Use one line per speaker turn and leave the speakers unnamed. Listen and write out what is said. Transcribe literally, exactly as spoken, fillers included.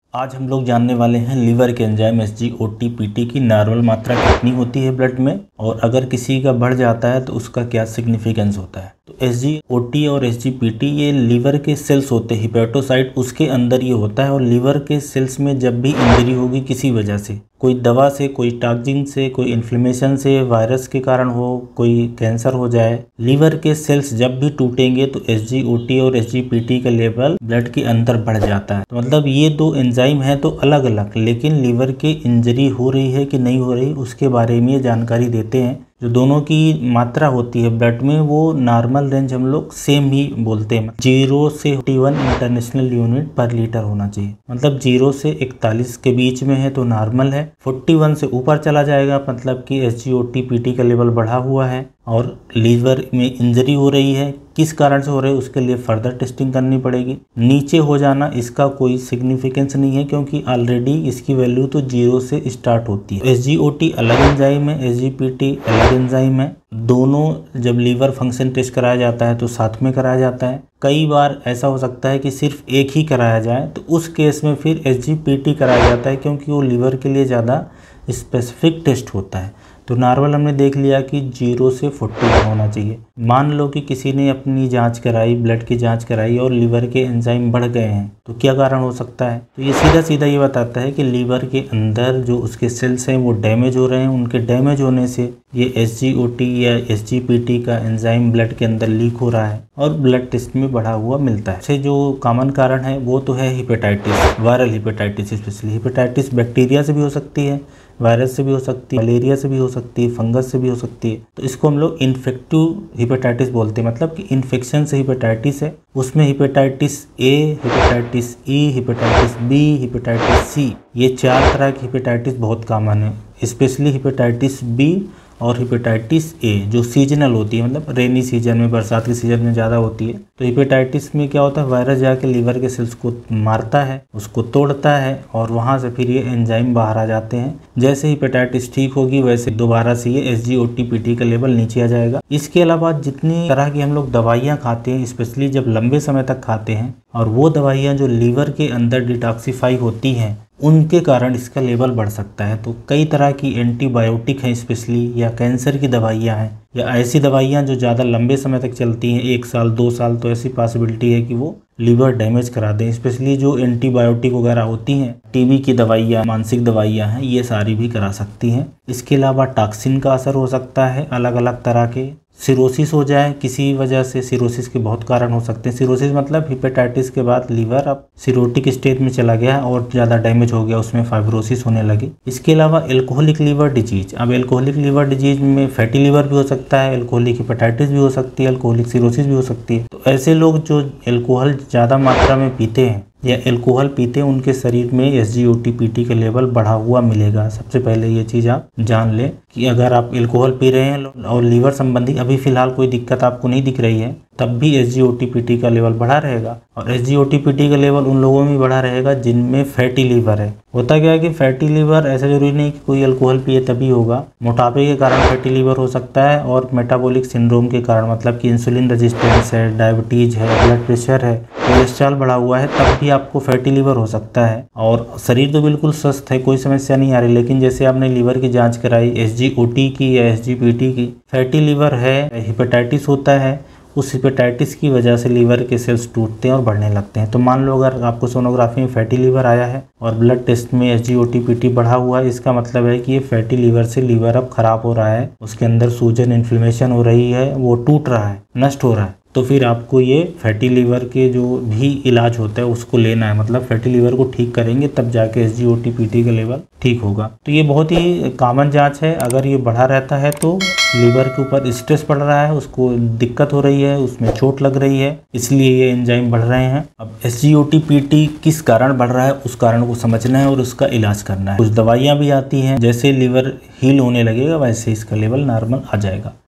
आज हम लोग जानने वाले हैं लीवर के enzyme S G O T P T की नॉर्मल मात्रा कितनी होती है ब्लड में, और अगर किसी का बढ़ जाता है तो उसका क्या सिग्निफिकेंस होता है। तो एस जी ओ टी और एस जी पी टी ये लीवर के सेल्स होते हैं, हिपेटोसाइट उसके अंदर ये होता है। और लीवर के सेल्स में जब भी इंजरी होगी किसी वजह से, कोई दवा से, कोई टॉक्सिन से, कोई इन्फ्लेमेशन से, वायरस के कारण हो, कोई कैंसर हो जाए, लीवर के सेल्स जब भी टूटेंगे तो एस जी ओ टी और एस जी पी टी का लेवल ब्लड के अंदर बढ़ जाता है। तो मतलब ये दो एंजाइम है तो अलग अलग, लेकिन लीवर के इंजरी हो रही है कि नहीं हो रही उसके बारे में ये जानकारी देते हैं। जो दोनों की मात्रा होती है ब्लड में वो नॉर्मल रेंज हम लोग सेम ही बोलते हैं, जीरो से forty one international unit per litre होना चाहिए। मतलब जीरो से इकतालीस के बीच में है तो नॉर्मल है, फोर्टी वन से ऊपर चला जाएगा मतलब कि S G O T P T का लेवल बढ़ा हुआ है और लीवर में इंजरी हो रही है। किस कारण से हो रही है उसके लिए फर्दर टेस्टिंग करनी पड़ेगी। नीचे हो जाना इसका कोई सिग्निफिकेंस नहीं है क्योंकि ऑलरेडी इसकी वैल्यू तो जीरो से स्टार्ट होती है। एस जी ओ टी अलग एंजाइम है, एस जी पी टी अलग एंजाइम है। दोनों जब लीवर फंक्शन टेस्ट कराया जाता है तो साथ में कराया जाता है। कई बार ऐसा हो सकता है कि सिर्फ एक ही कराया जाए, तो उस केस में फिर एस जी पी टी कराया जाता है क्योंकि वो लीवर के लिए ज़्यादा स्पेसिफिक टेस्ट होता है। तो नॉर्मल हमने देख लिया कि जीरो से फोर्टी होना चाहिए। मान लो कि किसी ने अपनी जांच कराई, ब्लड की जांच कराई और लीवर के एंजाइम बढ़ गए हैं, तो क्या कारण हो सकता है। तो ये सीधा सीधा ये बताता है कि लीवर के अंदर जो उसके सेल्स हैं वो डैमेज हो रहे हैं। उनके डैमेज होने से ये एस जी ओ टी या एस जी पी टी का एंजाइम ब्लड के अंदर लीक हो रहा है और ब्लड टेस्ट में बढ़ा हुआ मिलता है। से जो कॉमन कारण है वो तो है hepatitis, viral hepatitis. Specially hepatitis bacteria से भी हो सकती है, वायरस से भी हो सकती है, मलेरिया से भी हो सकती है, फंगस से भी हो सकती है। तो इसको हम लोग इन्फेक्टिव हिपेटाइटिस बोलते हैं, मतलब कि इन्फेक्शन से हिपेटाइटिस है। उसमें hepatitis A, hepatitis E, hepatitis B, hepatitis C, ये चार तरह की हिपेटाइटिस बहुत कॉमन है। स्पेशली हिपेटाइटिस बी और हिपेटाइटिस ए जो सीजनल होती है, मतलब रेनी सीजन में, बरसात के सीजन में ज़्यादा होती है। तो हिपेटाइटिस में क्या होता है, वायरस जाके लीवर के सेल्स को मारता है, उसको तोड़ता है और वहाँ से फिर ये एंजाइम बाहर आ जाते हैं। जैसे हिपेटाइटिस ठीक होगी वैसे दोबारा से ये S G O T P T का लेवल नीचे आ जाएगा। इसके अलावा जितनी तरह की हम लोग दवाइयाँ खाते हैं, स्पेशली जब लंबे समय तक खाते हैं और वो दवाइयाँ जो लीवर के अंदर डिटॉक्सिफाई होती हैं, उनके कारण इसका लेवल बढ़ सकता है। तो कई तरह की एंटीबायोटिक हैं स्पेशली, या कैंसर की दवाइयाँ हैं, या ऐसी दवाइयाँ जो ज़्यादा लंबे समय तक चलती हैं, एक साल दो साल, तो ऐसी पॉसिबिलिटी है कि वो लीवर डैमेज करा दें। स्पेशली जो एंटीबायोटिक वगैरह होती हैं, टीबी की दवाइयाँ, मानसिक दवाइयाँ हैं, ये सारी भी करा सकती हैं। इसके अलावा टॉक्सिन का असर हो सकता है अलग अलग तरह के। सिरोसिस हो जाए किसी वजह से, सिरोसिस के बहुत कारण हो सकते हैं। सिरोसिस मतलब हिपेटाइटिस के बाद लीवर अब सिरोटिक स्टेज में चला गया और ज़्यादा डैमेज हो गया, उसमें फाइब्रोसिस होने लगी। इसके अलावा एल्कोहलिक लीवर डिजीज, अब एल्कोहलिक लीवर डिजीज में फैटी लीवर भी हो सकता है, एल्कोहलिक हिपेटाइटिस भी हो सकती है, एल्कोहलिक सिरोसिस भी हो सकती है। तो ऐसे लोग जो एल्कोहल ज़्यादा मात्रा में पीते हैं या एल्कोहल पीते हैं, उनके शरीर में S G O T P T का लेवल बढ़ा हुआ मिलेगा। सबसे पहले ये चीज़ आप जान लें कि अगर आप एल्कोहल पी रहे हैं और लीवर संबंधी अभी फ़िलहाल कोई दिक्कत आपको नहीं दिख रही है, तब भी S G O T P T का लेवल बढ़ा रहेगा। और S G O T P T का लेवल उन लोगों में बढ़ा रहेगा जिनमें फैटी लीवर है। होता क्या है कि फैटी लीवर ऐसा जरूरी नहीं कि कोई अल्कोहल पिए तभी होगा। मोटापे के कारण फैटी लीवर हो सकता है और मेटाबॉलिक सिंड्रोम के कारण, मतलब कि इंसुलिन रेजिस्टेंस है, डायबिटीज है, ब्लड प्रेशर है, कोलेस्ट्रॉल बढ़ा हुआ है, तब भी आपको फैटी लीवर हो सकता है। और शरीर तो बिल्कुल स्वस्थ है, कोई समस्या नहीं आ रही, लेकिन जैसे आपने लीवर की जाँच कराई एस जी ओ टी की या एस जी पी टी की, फैटी लीवर है, हिपेटाइटिस होता है, उस हिपेटाइटिस की वजह से लीवर के सेल्स टूटते हैं और बढ़ने लगते हैं। तो मान लो अगर आपको सोनोग्राफी में फैटी लीवर आया है और ब्लड टेस्ट में S G O T P T बढ़ा हुआ है, इसका मतलब है कि ये फैटी लीवर से लीवर अब खराब हो रहा है, उसके अंदर सूजन, इन्फ्लेमेशन हो रही है, वो टूट रहा है, नष्ट हो रहा है। तो फिर आपको ये फैटी लीवर के जो भी इलाज होता है उसको लेना है, मतलब फैटी लीवर को ठीक करेंगे तब जाके S G O T P T का लेवल ठीक होगा। तो ये बहुत ही कॉमन जांच है। अगर ये बढ़ा रहता है तो लीवर के ऊपर स्ट्रेस पड़ रहा है, उसको दिक्कत हो रही है, उसमें चोट लग रही है, इसलिए ये एंजाइम बढ़ रहे हैं। अब S G O T P T किस कारण बढ़ रहा है उस कारण को समझना है और उसका इलाज करना है। कुछ दवाइयाँ भी आती हैं, जैसे लीवर हील होने लगेगा वैसे इसका लेवल नॉर्मल आ जाएगा।